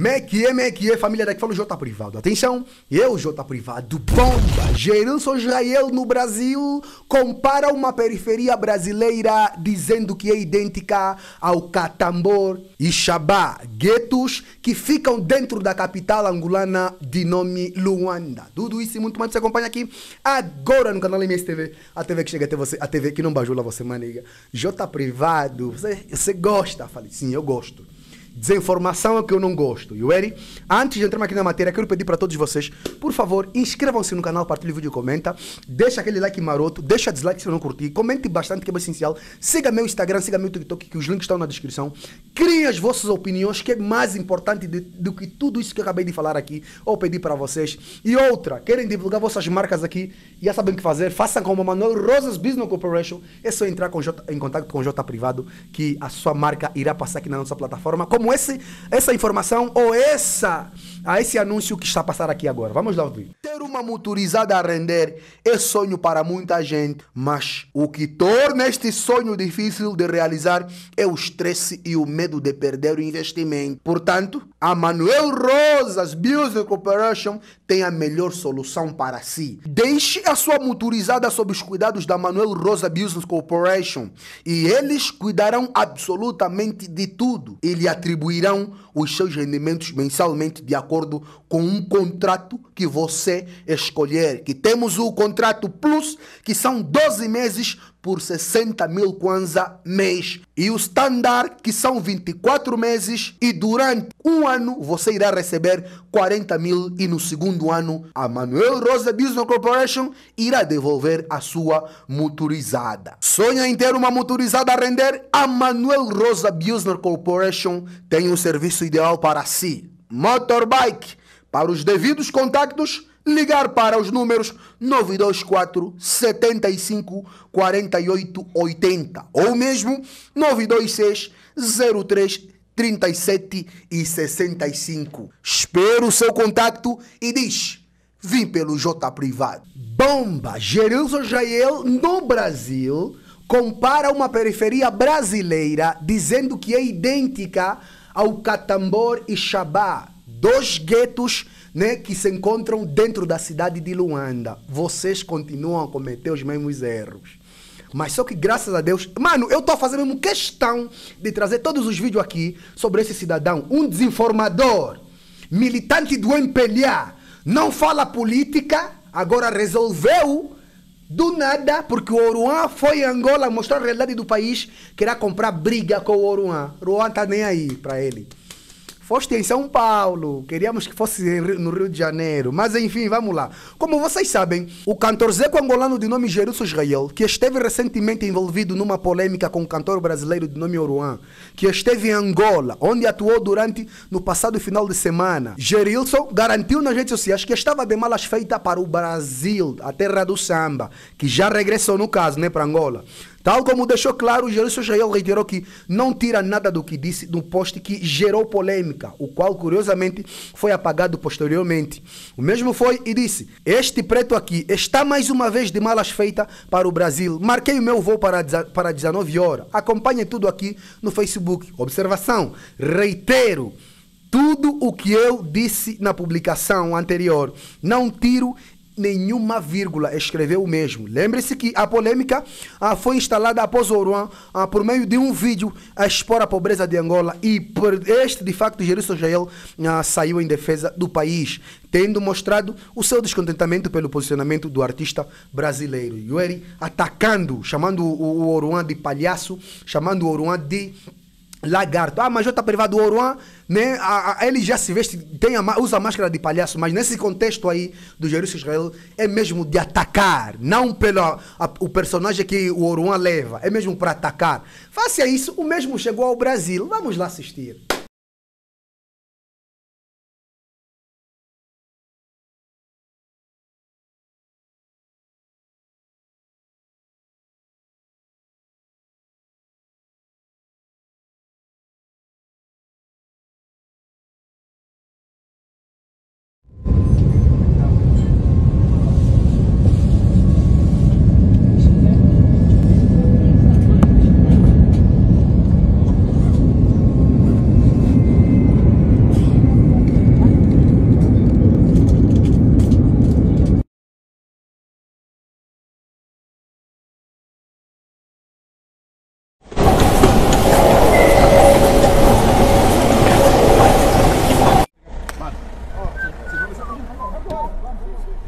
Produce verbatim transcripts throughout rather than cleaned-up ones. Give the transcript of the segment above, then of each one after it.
Meque é, meque é, família daqui fala o J Privado. Atenção, eu, J Privado, bomba. Gerilson Israel no Brasil compara uma periferia brasileira dizendo que é idêntica ao Catambor e Xabá, guetos que ficam dentro da capital angolana de nome Luanda. Tudo isso e muito mais você acompanha aqui agora no canal M S T V. A T V que chega até você, a T V que não bajula você, maniga. J Privado, você, você gosta? Falei, sim, eu gosto. Desinformação é o que eu não gosto. You ready? Antes de entrar aqui na matéria, quero pedir para todos vocês, por favor, inscrevam-se no canal, partilhem o vídeo e comenta. Deixa aquele like maroto, deixa dislike se não curtir, comente bastante que é essencial. Siga meu Instagram, siga meu TikTok, que os links estão na descrição. Criem as vossas opiniões, que é mais importante de, do que tudo isso que eu acabei de falar aqui, ou pedir para vocês. E outra, querem divulgar vossas marcas aqui, já sabem o que fazer, façam como a Manuel Rosas Business Corporation. É só entrar com J, em contato com o J Privado, que a sua marca irá passar aqui na nossa plataforma, como esse, essa informação ou essa, a esse anúncio que está a passar aqui agora. Vamos lá ouvir. Ter uma motorizada a render é sonho para muita gente, mas o que torna este sonho difícil de realizar é o estresse e o medo de perder o investimento. Portanto, a Manuel Rosas Business Corporation tem a melhor solução para si. Deixe a sua motorizada sob os cuidados da Manuel Rosa Business Corporation e eles cuidarão absolutamente de tudo. E lhe atribuirão os seus rendimentos mensalmente de acordo com um contrato que você escolher. Que temos o contrato Plus, que são doze meses por sessenta mil kwanza mês. E o Standard, que são vinte e quatro meses. E durante um ano você irá receber quarenta mil. E no segundo ano a Manuel Rosa Business Corporation irá devolver a sua motorizada. Sonha em ter uma motorizada a render? A Manuel Rosa Business Corporation tem um serviço ideal para si. Motorbike. Para os devidos contactos, ligar para os números nove dois quatro, sete cinco, quatro oito oito zero ou mesmo nove dois seis, zero três, trinta e sete e sessenta e cinco. Espero o seu contacto e diz: vim pelo J Privado. Bomba! Gerilson Israel no Brasil compara uma periferia brasileira dizendo que é idêntica ao Catambor e Xabá, dois guetos, né, que se encontram dentro da cidade de Luanda. Vocês continuam a cometer os mesmos erros. Mas só que graças a Deus... Mano, eu estou fazendo mesmo questão de trazer todos os vídeos aqui sobre esse cidadão. Um desinformador, militante do M P L A, não fala política, agora resolveu do nada, porque o Oruan foi a Angola mostrar a realidade do país, queria comprar briga com o Oruan. O Oruan tá nem aí para ele. Foste em São Paulo, queríamos que fosse no Rio de Janeiro, mas enfim, vamos lá. Como vocês sabem, o cantor zeco angolano de nome Gerilson Israel, que esteve recentemente envolvido numa polêmica com o cantor brasileiro de nome Oruan, que esteve em Angola, onde atuou durante no passado final de semana. Gerilson garantiu nas redes sociais que estava de malas feitas para o Brasil, a terra do samba, que já regressou no caso, né, para Angola. Tal como deixou claro, Gerilson Israel reiterou que não tira nada do que disse no post que gerou polêmica, o qual, curiosamente, foi apagado posteriormente. O mesmo foi e disse: este preto aqui está mais uma vez de malas feitas para o Brasil. Marquei o meu voo para, para dezenove horas. Acompanhe tudo aqui no Facebook. Observação, reitero tudo o que eu disse na publicação anterior. Não tiro nenhuma vírgula, escreveu o mesmo. Lembre-se que a polêmica ah, foi instalada após o Oruan ah, por meio de um vídeo a expor a pobreza de Angola e por este, de facto, Gerilson Israel ah, saiu em defesa do país, tendo mostrado o seu descontentamento pelo posicionamento do artista brasileiro. Yueri atacando, chamando o, o Oruan de palhaço, chamando o Oruan de lagarto. Ah, mas J Privado, o Oruan, né, a, a, ele já se veste, tem a, usa a máscara de palhaço, mas nesse contexto aí do Gerilson Israel é mesmo de atacar, não pelo a, o personagem que o Oruan leva, é mesmo para atacar. Faça isso, o mesmo chegou ao Brasil. Vamos lá assistir.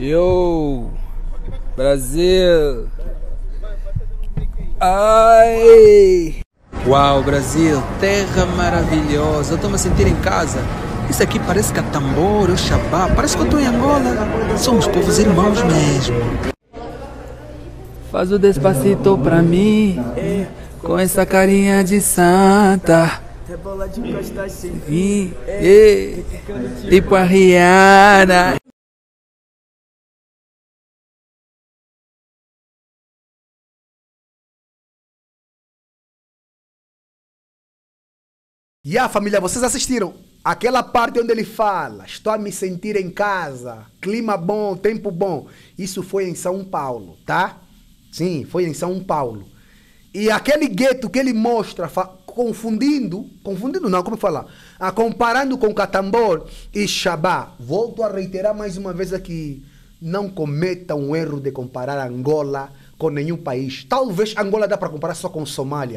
Yo, Brasil. Ai. Uau, Brasil, terra maravilhosa. Eu estou me sentindo em casa. Isso aqui parece Catambor, o Xabá. Parece que eu estou em Angola. Somos povos irmãos mesmo. Faz o despacito pra mim, com essa carinha de santa. Sim, tipo a Rihanna. E a família, vocês assistiram? Aquela parte onde ele fala, estou a me sentir em casa, clima bom, tempo bom. Isso foi em São Paulo, tá? Sim, foi em São Paulo. E aquele gueto que ele mostra, confundindo, confundindo não, como falar? Ah, comparando com Catambor e Xabá. Volto a reiterar mais uma vez aqui, não cometam o erro de comparar Angola com nenhum país. Talvez Angola dá para comparar só com Somália.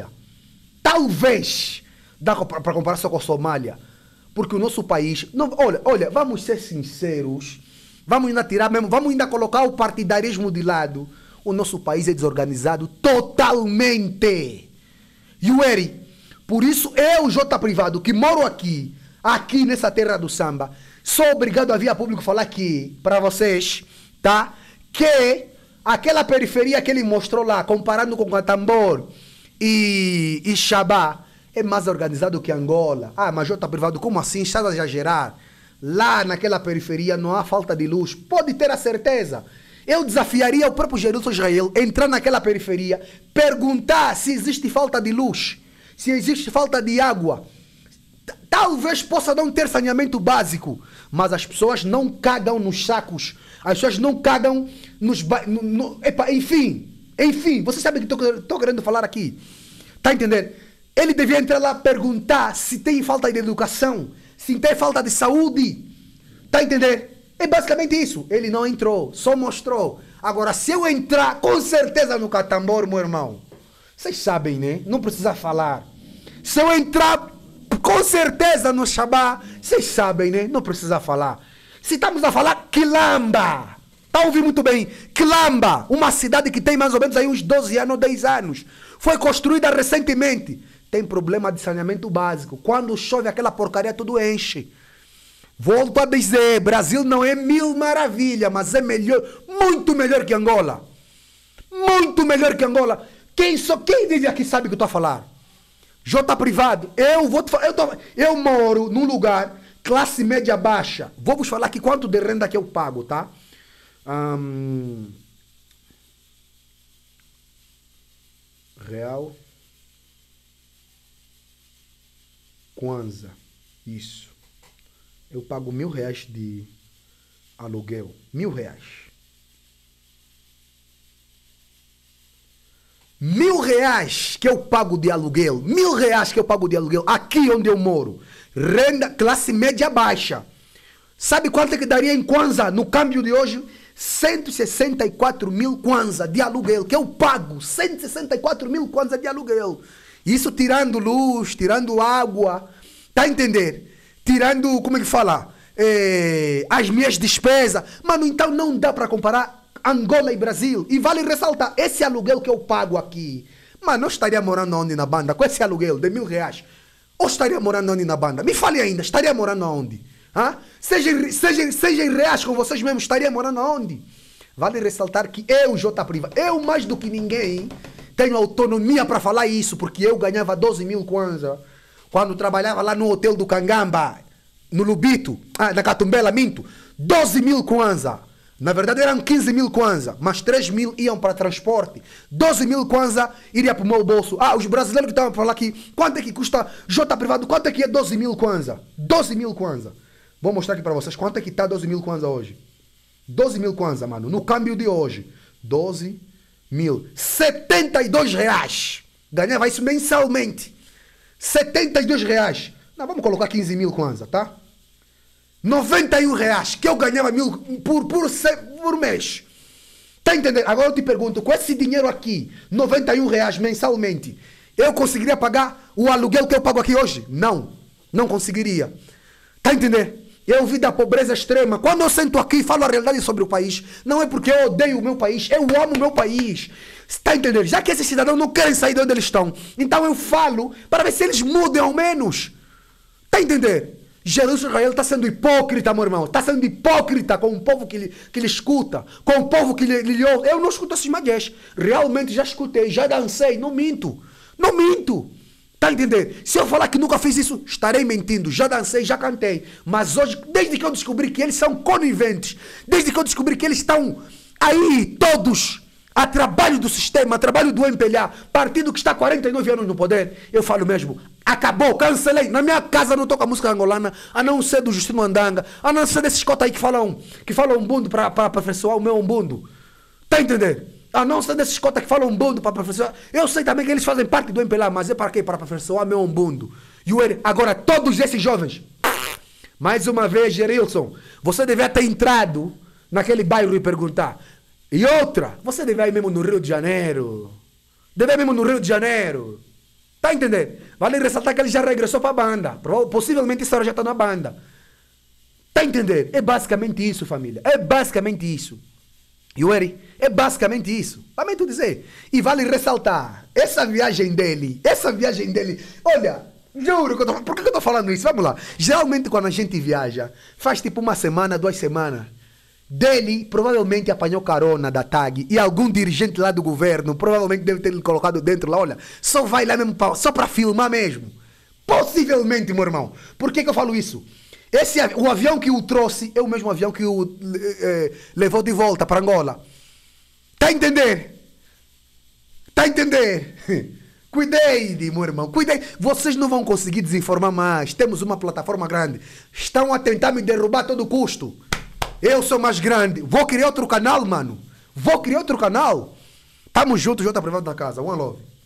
Talvez dá para comparar só com Somália. Porque o nosso país... Não, olha, olha, vamos ser sinceros. Vamos ainda tirar mesmo, vamos ainda colocar o partidarismo de lado. O nosso país é desorganizado totalmente. Yueri, por isso eu, J Privado, que moro aqui, aqui nessa terra do samba, sou obrigado a vir a público falar aqui, para vocês, tá? Que aquela periferia que ele mostrou lá, comparando com Catambor e, e Xabá, é mais organizado que Angola. Ah, mas J Privado, como assim? Estás a exagerar? Lá naquela periferia não há falta de luz. Pode ter a certeza. Eu desafiaria o próprio Gerilson Israel a entrar naquela periferia, perguntar se existe falta de luz, se existe falta de água. Talvez possa não ter saneamento básico, mas as pessoas não cagam nos sacos, as pessoas não cagam nos... No, no, epa, enfim, enfim, você sabe o que estou querendo falar aqui. Tá entendendo? Ele devia entrar lá perguntar se tem falta de educação, se tem falta de saúde. Tá entendendo? É basicamente isso. Ele não entrou, só mostrou. Agora, se eu entrar, com certeza no Catambor, meu irmão, vocês sabem, né? Não precisa falar. Se eu entrar, com certeza no Xabá, vocês sabem, né? Não precisa falar. Se estamos a falar Quilamba, tá ouvindo muito bem? Quilamba, uma cidade que tem mais ou menos aí uns doze anos, dez anos. Foi construída recentemente. Tem problema de saneamento básico. Quando chove, aquela porcaria tudo enche. Volto a dizer, Brasil não é mil maravilha, mas é melhor, muito melhor que Angola. Muito melhor que Angola. Quem, só, quem vive aqui sabe o que eu estou a falar. J Privado, eu vou te falar, eu, tô, eu moro num lugar, classe média baixa. Vou vos falar aqui quanto de renda que eu pago, tá? Hum, real. Kwanza. Isso. Eu pago mil reais de aluguel. Mil reais. Mil reais que eu pago de aluguel. Mil reais que eu pago de aluguel. Aqui onde eu moro. Renda, classe média baixa. Sabe quanto é que daria em Kwanza no câmbio de hoje? cento e sessenta e quatro mil Kwanza de aluguel. Que eu pago. cento e sessenta e quatro mil Kwanza de aluguel. Isso tirando luz, tirando água. Tá a entender? Tirando, como é que fala? É, as minhas despesas. Mano, então não dá para comparar Angola e Brasil. E vale ressaltar, esse aluguel que eu pago aqui, mano, eu estaria morando onde na banda? Com esse aluguel de mil reais. Ou estaria morando onde na banda? Me fale ainda, estaria morando onde? Hã? Seja, seja, seja em reais com vocês mesmos, estaria morando onde? Vale ressaltar que eu, J Priva, eu mais do que ninguém, tenho autonomia para falar isso, porque eu ganhava doze mil Kwanza. Quando trabalhava lá no hotel do Cangamba, no Lubito, ah, na Catumbela, minto, doze mil Kwanza. Na verdade eram quinze mil Kwanza, mas três mil iam para transporte. doze mil Kwanza iria para o meu bolso. Ah, os brasileiros que estavam a falar aqui, quanto é que custa J Privado? Quanto é que é doze mil Kwanza? doze mil Kwanza. Vou mostrar aqui para vocês quanto é que está doze mil Kwanza hoje. doze mil Kwanza, mano, no câmbio de hoje. doze mil. setenta e dois reais. Ganhava isso mensalmente. setenta e dois reais. Não, vamos colocar quinze mil Kwanza, tá? noventa e um reais, que eu ganhava mil por, por, por mês. Tá entendendo? Agora eu te pergunto, com esse dinheiro aqui, noventa e um reais mensalmente, eu conseguiria pagar o aluguel que eu pago aqui hoje? Não, não conseguiria. Tá entendendo? Eu vi da pobreza extrema. Quando eu sento aqui e falo a realidade sobre o país, não é porque eu odeio o meu país, eu amo o meu país. Está entendendo? Já que esses cidadãos não querem sair de onde eles estão, então eu falo para ver se eles mudem ao menos. Está entendendo? Jesus Israel está sendo hipócrita, meu irmão. Está sendo hipócrita com o povo que lhe, que lhe escuta, com o povo que lhe, lhe ouve. Eu não escuto esses magés. Realmente já escutei, já dancei. Não minto. Não minto. Está entendendo? Se eu falar que nunca fiz isso, estarei mentindo. Já dancei, já cantei. Mas hoje, desde que eu descobri que eles são coniventes, desde que eu descobri que eles estão aí, todos, a trabalho do sistema, a trabalho do M P L A, partido que está há quarenta e nove anos no poder, eu falo mesmo, acabou, cancelei. Na minha casa não toca música angolana, a não ser do Justino Andanga, a não ser desses cotas aí que falam, que falam umbundo para aperfeiçoar o meu umbundo. Está entendendo? A não ser desses cotas que falam umbundo para aperfeiçoar. Eu sei também que eles fazem parte do M P L A, mas é para quê? Para aperfeiçoar meu umbundo. E o ele, agora, todos esses jovens, mais uma vez, Gerilson, você devia ter entrado naquele bairro e perguntar. E outra, você deve ir mesmo no Rio de Janeiro. Deve ir mesmo no Rio de Janeiro. Tá entendendo? Vale ressaltar que ele já regressou para a banda. Possivelmente essa hora já está na banda. Tá entendendo? É basicamente isso, família. É basicamente isso. Yuri, é basicamente isso. Lamento dizer. E vale ressaltar, essa viagem dele, essa viagem dele, olha, juro, que eu tô, por que eu estou falando isso? Vamos lá. Geralmente quando a gente viaja, faz tipo uma semana, duas semanas. Dele provavelmente apanhou carona da T A G e algum dirigente lá do governo provavelmente deve ter ele colocado dentro lá, olha, só vai lá mesmo pra, só para filmar mesmo. Possivelmente, meu irmão. Por que que eu falo isso? Esse, o avião que o trouxe é o mesmo avião que o eh, levou de volta para Angola. Tá a entender? Tá a entender? Cuidei, meu irmão, cuidei. Vocês não vão conseguir desinformar mais. Temos uma plataforma grande. Estão a tentar me derrubar a todo custo. Eu sou mais grande. Vou criar outro canal, mano. Vou criar outro canal. Tamo junto, Jota Privado da Casa. One love.